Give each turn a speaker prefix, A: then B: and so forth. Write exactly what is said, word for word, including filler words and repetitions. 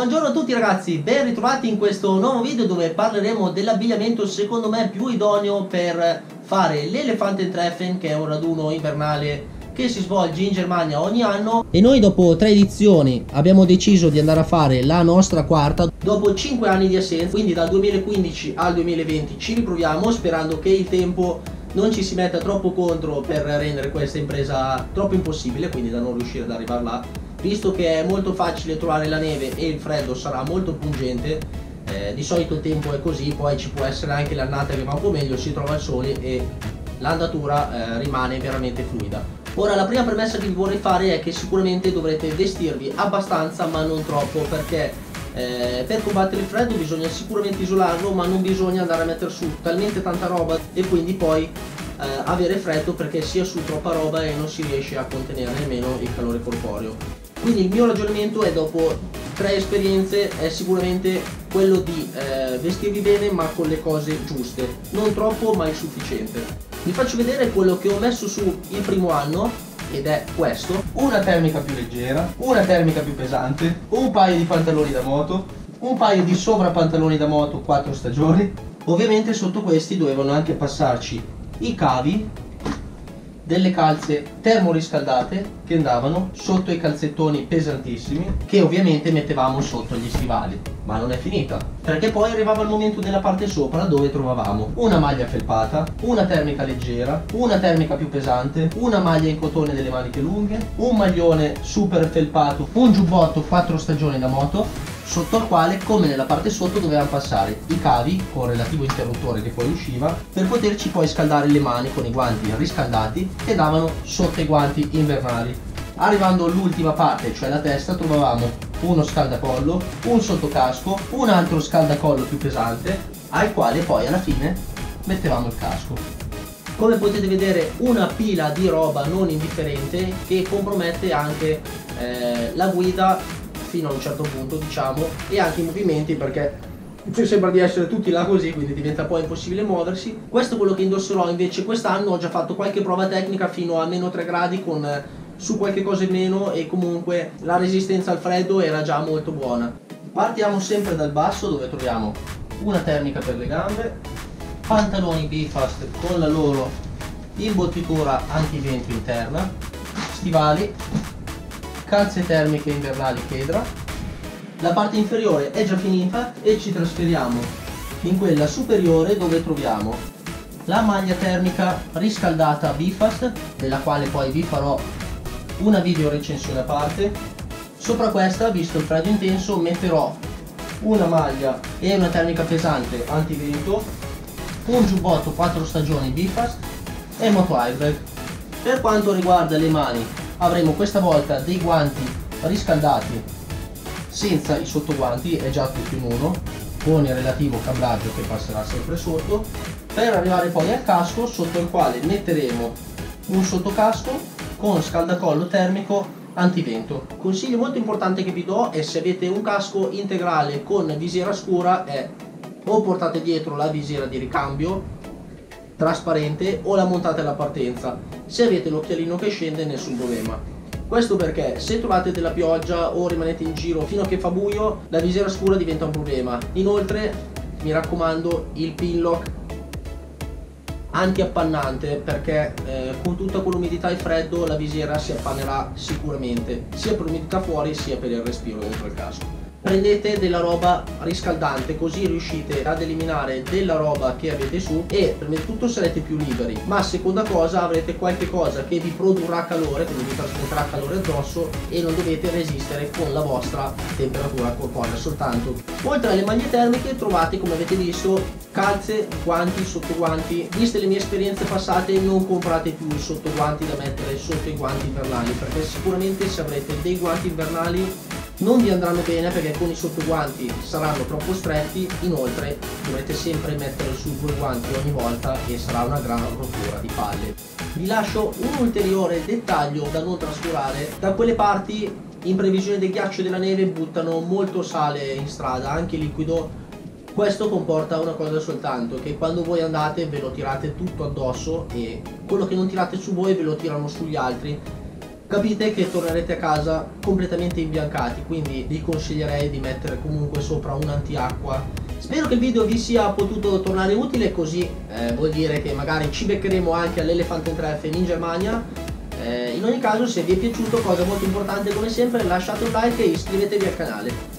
A: Buongiorno a tutti ragazzi, ben ritrovati in questo nuovo video dove parleremo dell'abbigliamento secondo me più idoneo per fare l'Elefantentreffen, che è un raduno invernale che si svolge in Germania ogni anno. E noi dopo tre edizioni abbiamo deciso di andare a fare la nostra quarta dopo cinque anni di assenza, quindi dal duemilaquindici al duemilaventi ci riproviamo sperando che il tempo non ci si metta troppo contro per rendere questa impresa troppo impossibile, quindi da non riuscire ad arrivare là. Visto che è molto facile trovare la neve e il freddo sarà molto pungente, eh, di solito il tempo è così, poi ci può essere anche l'annata che va un po' meglio, si trova il sole e l'andatura eh, rimane veramente fluida. Ora, la prima premessa che vi vorrei fare è che sicuramente dovrete vestirvi abbastanza ma non troppo, perché eh, per combattere il freddo bisogna sicuramente isolarlo, ma non bisogna andare a mettere su talmente tanta roba e quindi poi eh, avere freddo, perché sia su troppa roba e non si riesce a contenere nemmeno il calore corporeo. Quindi il mio ragionamento è, dopo tre esperienze, è sicuramente quello di eh, vestirvi bene ma con le cose giuste, non troppo ma il sufficiente. Vi faccio vedere quello che ho messo su il primo anno, ed è questo: una termica più leggera, una termica più pesante, un paio di pantaloni da moto, un paio di sovrapantaloni da moto quattro stagioni. Ovviamente sotto questi dovevano anche passarci i cavi, delle calze termoriscaldate che andavano sotto i calzettoni pesantissimi, che ovviamente mettevamo sotto gli stivali. Ma non è finita, perché poi arrivava il momento della parte sopra, dove trovavamo una maglia felpata, una termica leggera, una termica più pesante, una maglia in cotone delle maniche lunghe, un maglione super felpato, un giubbotto quattro stagioni da moto, sotto al quale, come nella parte sotto, dovevamo passare i cavi con relativo interruttore che poi usciva, per poterci poi scaldare le mani con i guanti riscaldati che davano sotto i guanti invernali. Arrivando all'ultima parte, cioè la testa, trovavamo uno scaldacollo, un sottocasco, un altro scaldacollo più pesante, al quale poi alla fine mettevamo il casco. Come potete vedere, una pila di roba non indifferente che compromette anche eh, la guida fino a un certo punto, diciamo, e anche i movimenti, perché ci sembra di essere tutti là così, quindi diventa poi impossibile muoversi. Questo è quello che indosserò invece quest'anno. Ho già fatto qualche prova tecnica fino a meno tre gradi con eh, su qualche cosa in meno, e comunque la resistenza al freddo era già molto buona. Partiamo sempre dal basso, dove troviamo una termica per le gambe, pantaloni Bifast con la loro imbottitura antivento interna, stivali, calze termiche invernali Kedra. La parte inferiore è già finita e ci trasferiamo in quella superiore, dove troviamo la maglia termica riscaldata Bifast, della quale poi vi farò una video recensione a parte. Sopra questa, visto il freddo intenso, metterò una maglia e una termica pesante antivento, un giubbotto quattro stagioni Bifast e moto airbag. Per quanto riguarda le mani, avremo questa volta dei guanti riscaldati senza i sottoguanti, è già tutto in uno, con il relativo cablaggio che passerà sempre sotto, per arrivare poi al casco, sotto il quale metteremo un sottocasco con scaldacollo termico antivento. Consiglio molto importante che vi do è: se avete un casco integrale con visiera scura, è o portate dietro la visiera di ricambio trasparente o la montate alla partenza. Se avete l'occhialino che scende, nessun problema. Questo perché se trovate della pioggia o rimanete in giro fino a che fa buio, la visiera scura diventa un problema. Inoltre, mi raccomando, il pinlock anti-appannante, perché eh, con tutta quell'umidità e freddo la visiera si appannerà sicuramente, sia per l'umidità fuori sia per il respiro dentro il casco. Prendete della roba riscaldante, così riuscite ad eliminare della roba che avete su e prima di tutto sarete più liberi, ma seconda cosa, avrete qualche cosa che vi produrrà calore, quindi vi trasmetterà calore addosso e non dovete resistere con la vostra temperatura corporea soltanto. Oltre alle maglie termiche trovate, come avete visto, calze, guanti, sottoguanti. Viste le mie esperienze passate, non comprate più i sottoguanti da mettere sotto i guanti invernali, perché sicuramente se avrete dei guanti invernali non vi andranno bene, perché con i sottoguanti saranno troppo stretti. Inoltre dovrete sempre mettere su due guanti ogni volta e sarà una gran rottura di palle. Vi lascio un ulteriore dettaglio da non trascurare: da quelle parti, in previsione del ghiaccio e della neve, buttano molto sale in strada, anche liquido. Questo comporta una cosa soltanto, che quando voi andate ve lo tirate tutto addosso e quello che non tirate su voi ve lo tirano sugli altri. capite che tornerete a casa completamente imbiancati, quindi vi consiglierei di mettere comunque sopra un antiacqua. Spero che il video vi sia potuto tornare utile, così eh, vuol dire che magari ci beccheremo anche all'Elefanten-Treffen in Germania. Eh, in ogni caso, se vi è piaciuto, cosa molto importante come sempre, lasciate un like e iscrivetevi al canale.